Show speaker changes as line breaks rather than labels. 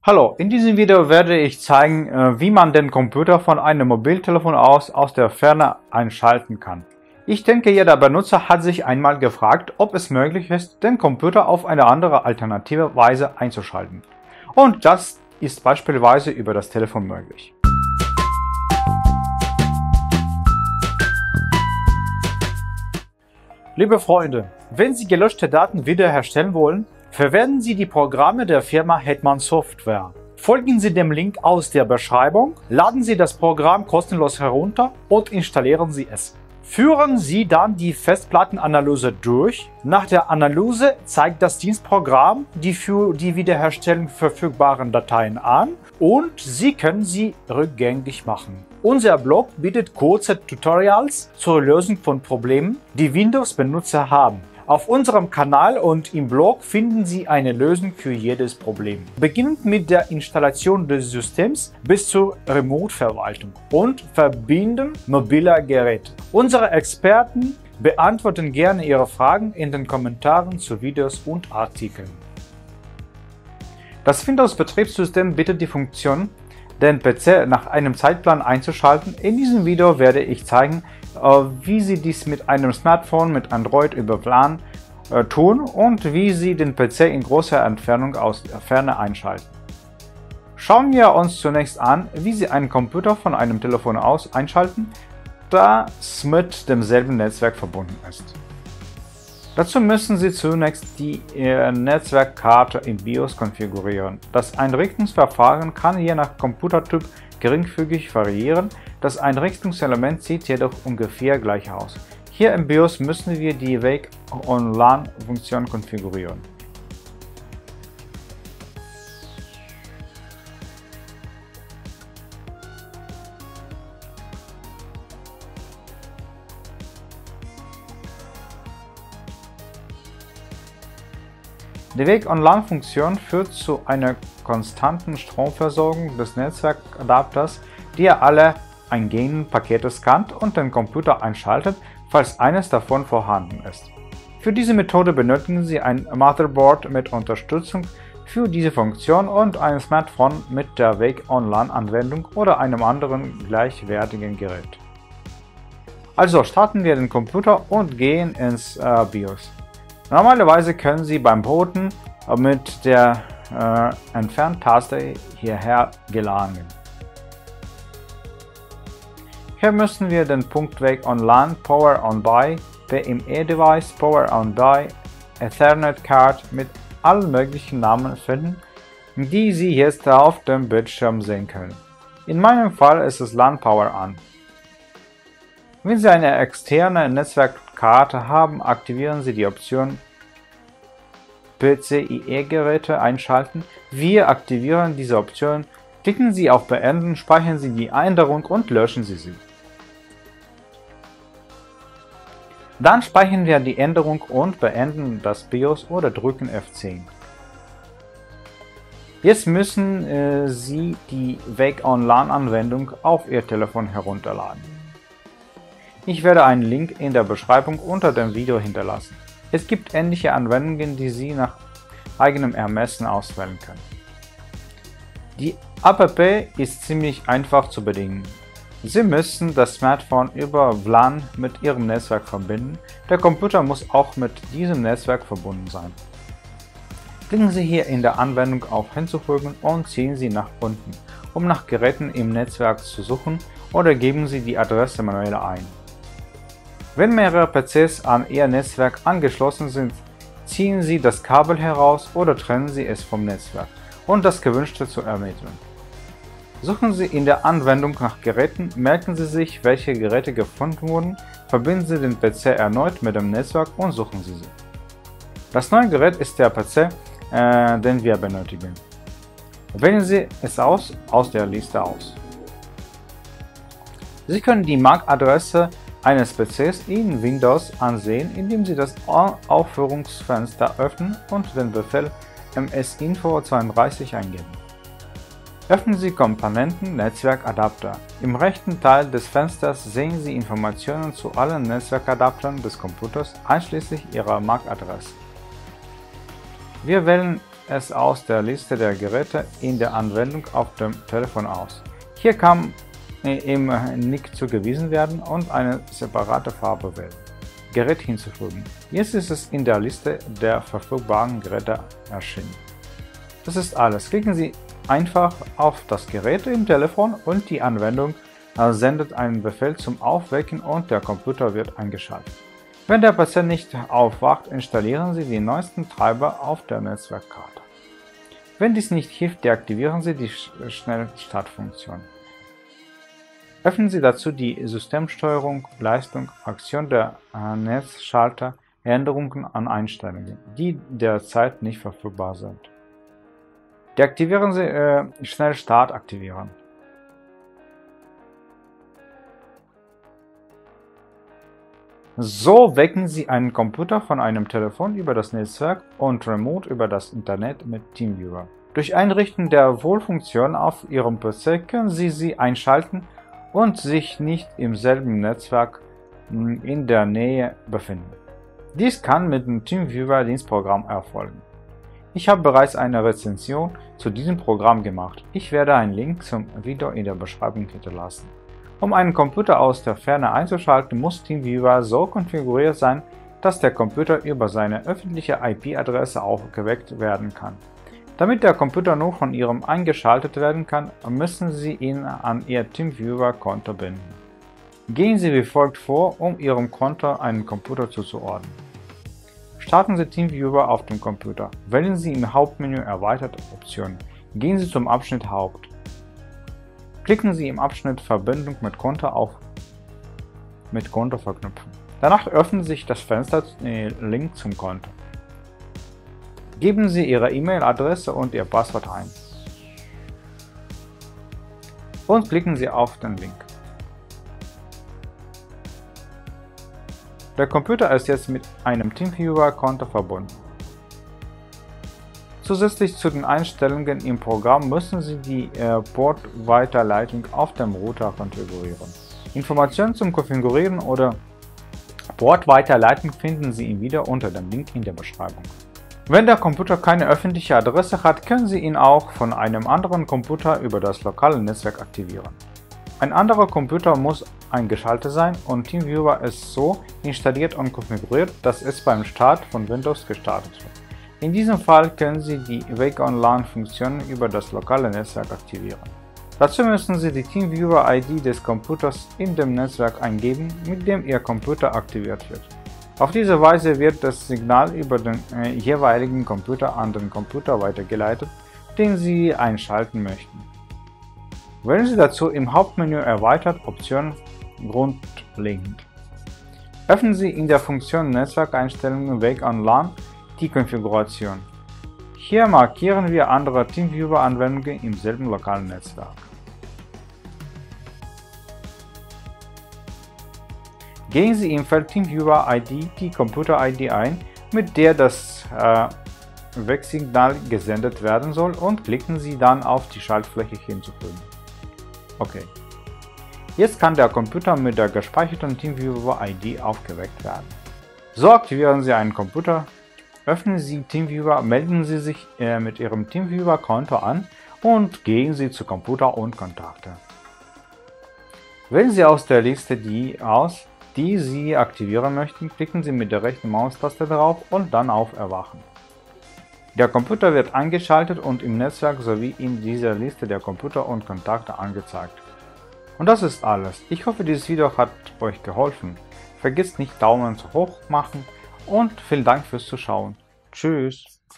Hallo, in diesem Video werde ich zeigen, wie man den Computer von einem Mobiltelefon aus der Ferne einschalten kann. Ich denke, jeder Benutzer hat sich einmal gefragt, ob es möglich ist, den Computer auf eine andere alternative Weise einzuschalten. Und das ist beispielsweise über das Telefon möglich. Liebe Freunde, wenn Sie gelöschte Daten wiederherstellen wollen, verwenden Sie die Programme der Firma Hetman Software. Folgen Sie dem Link aus der Beschreibung, laden Sie das Programm kostenlos herunter und installieren Sie es. Führen Sie dann die Festplattenanalyse durch. Nach der Analyse zeigt das Dienstprogramm die für die Wiederherstellung verfügbaren Dateien an und Sie können sie rückgängig machen. Unser Blog bietet kurze Tutorials zur Lösung von Problemen, die Windows-Benutzer haben. Auf unserem Kanal und im Blog finden Sie eine Lösung für jedes Problem. Beginnend mit der Installation des Systems bis zur Remote-Verwaltung und Verbinden mobiler Geräte. Unsere Experten beantworten gerne Ihre Fragen in den Kommentaren zu Videos und Artikeln. Das Windows-Betriebssystem bietet die Funktion, den PC nach einem Zeitplan einzuschalten. In diesem Video werde ich zeigen, wie Sie dies mit einem Smartphone mit Android über WLAN tun und wie Sie den PC in großer Entfernung aus der Ferne einschalten. Schauen wir uns zunächst an, wie Sie einen Computer von einem Telefon aus einschalten, das mit demselben Netzwerk verbunden ist. Dazu müssen Sie zunächst die Netzwerkkarte im BIOS konfigurieren. Das Einrichtungsverfahren kann je nach Computertyp geringfügig variieren. Das Einrichtungselement sieht jedoch ungefähr gleich aus. Hier im BIOS müssen wir die Wake-on-LAN-Funktion konfigurieren. Die Wake-on-LAN-Funktion führt zu einer konstanten Stromversorgung des Netzwerkadapters, die alle eingehenden Pakete scannt und den Computer einschaltet, falls eines davon vorhanden ist. Für diese Methode benötigen Sie ein Motherboard mit Unterstützung für diese Funktion und ein Smartphone mit der Wake-on-LAN-Anwendung oder einem anderen gleichwertigen Gerät. Also starten wir den Computer und gehen ins BIOS. Normalerweise können Sie beim Booten mit der Entfernt-Taste hierher gelangen. Hier müssen wir den Punkt Wake-on-LAN, Power-on-Buy, PME-Device, Power-on-Die, Ethernet-Card mit allen möglichen Namen finden, die Sie jetzt auf dem Bildschirm sehen können. In meinem Fall ist es LAN Power-on. Wenn Sie eine externe Netzwerkkarte haben, aktivieren Sie die Option PCIe-Geräte einschalten. Wir aktivieren diese Option. Klicken Sie auf Beenden, speichern Sie die Änderung und löschen Sie sie. Dann speichern wir die Änderung und beenden das BIOS oder drücken F10. Jetzt müssen Sie die Wake-on-LAN-Anwendung auf Ihr Telefon herunterladen. Ich werde einen Link in der Beschreibung unter dem Video hinterlassen. Es gibt ähnliche Anwendungen, die Sie nach eigenem Ermessen auswählen können. Die App ist ziemlich einfach zu bedienen. Sie müssen das Smartphone über WLAN mit Ihrem Netzwerk verbinden. Der Computer muss auch mit diesem Netzwerk verbunden sein. Klicken Sie hier in der Anwendung auf Hinzufügen und ziehen Sie nach unten, um nach Geräten im Netzwerk zu suchen, oder geben Sie die Adresse manuell ein. Wenn mehrere PCs an Ihr Netzwerk angeschlossen sind, ziehen Sie das Kabel heraus oder trennen Sie es vom Netzwerk, um das Gewünschte zu ermitteln. Suchen Sie in der Anwendung nach Geräten, merken Sie sich, welche Geräte gefunden wurden, verbinden Sie den PC erneut mit dem Netzwerk und suchen Sie sie. Das neue Gerät ist der PC, den wir benötigen. Wählen Sie es aus der Liste aus. Sie können die MAC-Adresse eines PCs in Windows ansehen, indem Sie das Aufführungsfenster öffnen und den Befehl msinfo32 eingeben. Öffnen Sie Komponenten Netzwerkadapter. Im rechten Teil des Fensters sehen Sie Informationen zu allen Netzwerkadaptern des Computers, einschließlich ihrer MAC-Adresse. Wir wählen es aus der Liste der Geräte in der Anwendung auf dem Telefon aus. Hier kann im Nick zugewiesen werden und eine separate Farbe wählen. Gerät hinzufügen. Jetzt ist es in der Liste der verfügbaren Geräte erschienen. Das ist alles. Klicken Sie einfach auf das Gerät im Telefon und die Anwendung sendet einen Befehl zum Aufwecken und der Computer wird eingeschaltet. Wenn der Patient nicht aufwacht, installieren Sie die neuesten Treiber auf der Netzwerkkarte. Wenn dies nicht hilft, deaktivieren Sie die Schnellstartfunktion. Öffnen Sie dazu die Systemsteuerung, Leistung, Aktion der Netzschalter, Änderungen an Einstellungen, die derzeit nicht verfügbar sind. Deaktivieren Sie Schnellstart aktivieren. So wecken Sie einen Computer von einem Telefon über das Netzwerk und remote über das Internet mit TeamViewer. Durch Einrichten der Wohlfunktion auf Ihrem PC können Sie sie einschalten und sich nicht im selben Netzwerk in der Nähe befinden. Dies kann mit dem TeamViewer Dienstprogramm erfolgen. Ich habe bereits eine Rezension zu diesem Programm gemacht. Ich werde einen Link zum Video in der Beschreibung hinterlassen. Um einen Computer aus der Ferne einzuschalten, muss TeamViewer so konfiguriert sein, dass der Computer über seine öffentliche IP-Adresse aufgeweckt werden kann. Damit der Computer nur von Ihrem eingeschaltet werden kann, müssen Sie ihn an Ihr TeamViewer-Konto binden. Gehen Sie wie folgt vor, um Ihrem Konto einen Computer zuzuordnen. Starten Sie TeamViewer auf dem Computer. Wählen Sie im Hauptmenü Erweiterte Optionen. Gehen Sie zum Abschnitt Haupt. Klicken Sie im Abschnitt Verbindung mit Konto auf mit Konto verknüpfen. Danach öffnet sich das Fenster Link zum Konto. Geben Sie Ihre E-Mail-Adresse und Ihr Passwort ein. Und klicken Sie auf den Link. Der Computer ist jetzt mit einem TeamViewer-Konto verbunden. Zusätzlich zu den Einstellungen im Programm müssen Sie die Portweiterleitung auf dem Router konfigurieren. Informationen zum Konfigurieren oder Portweiterleitung finden Sie im Video unter dem Link in der Beschreibung. Wenn der Computer keine öffentliche Adresse hat, können Sie ihn auch von einem anderen Computer über das lokale Netzwerk aktivieren. Ein anderer Computer muss eingeschaltet sein und TeamViewer ist so installiert und konfiguriert, dass es beim Start von Windows gestartet wird. In diesem Fall können Sie die Wake on LAN-Funktion über das lokale Netzwerk aktivieren. Dazu müssen Sie die TeamViewer-ID des Computers in dem Netzwerk eingeben, mit dem Ihr Computer aktiviert wird. Auf diese Weise wird das Signal über den jeweiligen Computer an den Computer weitergeleitet, den Sie einschalten möchten. Wählen Sie dazu im Hauptmenü Erweitert Optionen grundlegend. Öffnen Sie in der Funktion Netzwerkeinstellungen Wake on LAN die Konfiguration. Hier markieren wir andere TeamViewer-Anwendungen im selben lokalen Netzwerk. Geben Sie im Feld TeamViewer ID die Computer-ID ein, mit der das Wecksignal gesendet werden soll, und klicken Sie dann auf die Schaltfläche hinzufügen. Okay. Jetzt kann der Computer mit der gespeicherten TeamViewer-ID aufgeweckt werden. So aktivieren Sie einen Computer. Öffnen Sie TeamViewer, melden Sie sich mit Ihrem TeamViewer-Konto an und gehen Sie zu Computer und Kontakte. Wählen Sie aus der Liste die aus, die Sie aktivieren möchten, klicken Sie mit der rechten Maustaste drauf und dann auf Erwachen. Der Computer wird eingeschaltet und im Netzwerk sowie in dieser Liste der Computer und Kontakte angezeigt. Und das ist alles. Ich hoffe, dieses Video hat euch geholfen. Vergesst nicht Daumen hoch machen und vielen Dank fürs Zuschauen. Tschüss!